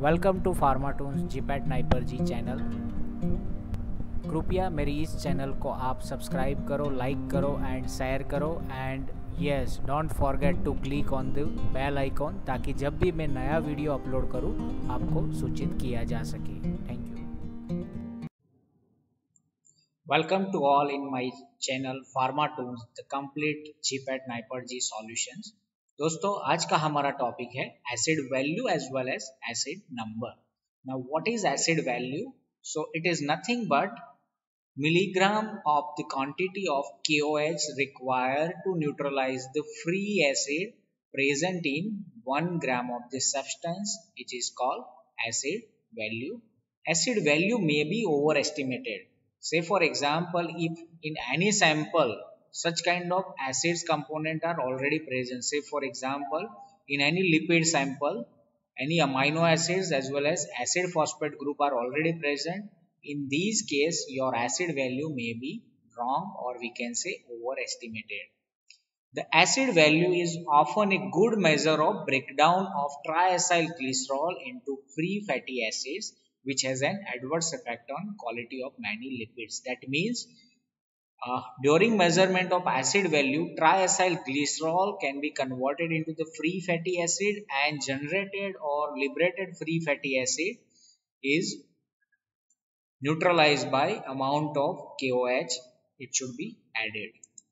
Welcome to Pharmatoons GPAT NIPER G channel. कृपया मेरी इस चैनल को आप सब्सक्राइब करो, लाइक करो एंड शेयर करो and yes don't forget to click on the bell icon ताकि जब भी मैं नया वीडियो अपलोड करूं आपको सूचित किया जा सके। Thank you. Welcome to all in my channel Pharmatoons the complete GPAT NIPER G solutions. दोस्तों, आज का हमारा टॉपिक है acid value as well as acid number. Now what is acid value? So it is nothing but milligram of the quantity of KOH required to neutralize the free acid present in 1 gram of the substance, which is called acid value. Acid value may be overestimated. Say for example, if in any sample such kind of acids component are already present, say for example in any lipid sample any amino acids as well as acid phosphate group are already present, in these case your acid value may be wrong or we can say overestimated. The acid value is often a good measure of breakdown of triacyl glycerol into free fatty acids, which has an adverse effect on quality of many lipids. That means during measurement of acid value, triacyl glycerol can be converted into the free fatty acid and generated or liberated free fatty acid is neutralized by amount of KOH it should be added.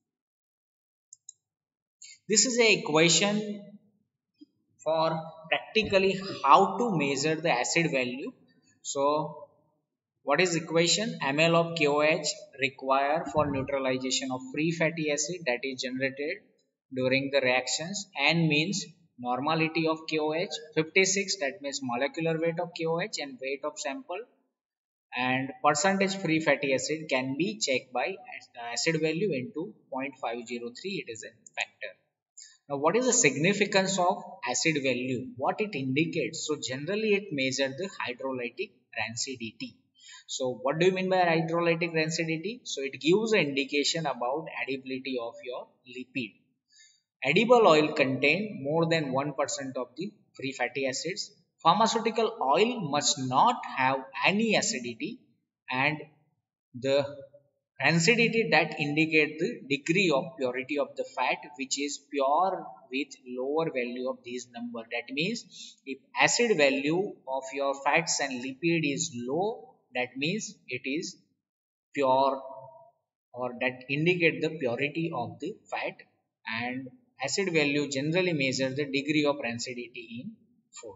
This is a equation for practically how to measure the acid value. So what is equation? ml of KOH required for neutralization of free fatty acid that is generated during the reactions. N means normality of KOH, 56 that means molecular weight of KOH and weight of sample, and percentage free fatty acid can be checked by acid value into 0.503. It is a factor. Now what is the significance of acid value? What it indicates? So generally it measures the hydrolytic rancidity. So what do you mean by hydrolytic rancidity? So it gives an indication about edibility of your lipid. Edible oil contain more than 1% of the free fatty acids. Pharmaceutical oil must not have any acidity, and the rancidity that indicate the degree of purity of the fat, which is pure with lower value of this number. That means if acid value of your fats and lipid is low, that means it is pure or that indicate the purity of the fat, and acid value generally measure the degree of rancidity in food.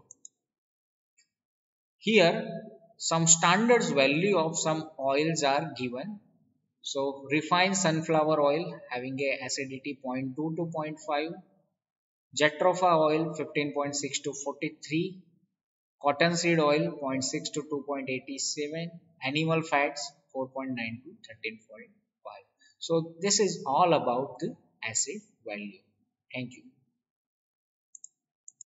Here some standards value of some oils are given. So refined sunflower oil having a acidity 0.2 to 0.5, jatropha oil 15.6 to 43, cottonseed oil 0.6 to 2.87, animal fats 4.9 to 13.5. So this is all about the acid value. Thank you.